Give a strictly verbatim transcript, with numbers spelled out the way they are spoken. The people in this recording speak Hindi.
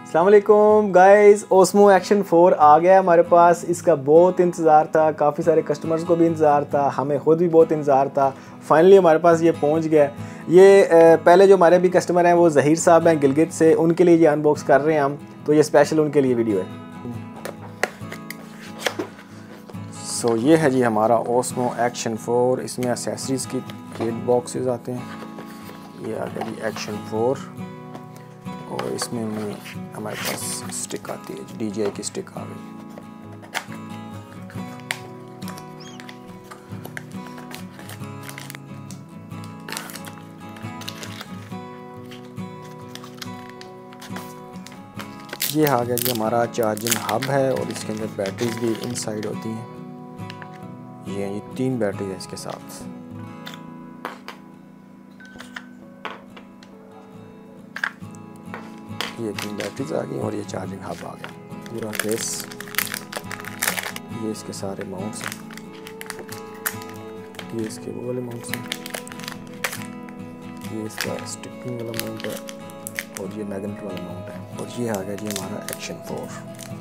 अस्सलाम वालेकुम गाइस, ओस्मो एक्शन फोर आ गया हमारे पास। इसका बहुत इंतज़ार था, काफ़ी सारे कस्टमर्स को भी इंतज़ार था, हमें ख़ुद भी बहुत इंतज़ार था। फाइनली हमारे पास ये पहुंच गया। ये पहले जो हमारे भी कस्टमर हैं वो ज़हीर साहब हैं गिलगित से, उनके लिए ये अनबॉक्स कर रहे हैं हम, तो ये स्पेशल उनके लिए वीडियो है। सो so, ये है जी हमारा ओस्मो एक्शन फोर। इसमें एसेसरीज़ की किट बॉक्सेस आते हैं। ये आ गया जी एक्शन फोर और इसमें हमारे पास स्टिक आती है, डी जे आई की स्टिक आ गई। ये आ गया जी हमारा चार्जिंग हब है और इसके अंदर बैटरीज भी इनसाइड होती हैं। ये ये तीन बैटरी है इसके साथ। ये तीन बैटरीज आ गई और ये चार्जिंग हब आ गया पूरा केस। ये इसके सारे माउंट्स हैं, ये इसके वो वाले माउंट्स हैं, ये इसका स्टिकिंग वाला माउंट है और ये मैग्नेट वाला माउंट है। और ये आ गया जी हमारा एक्शन फोर।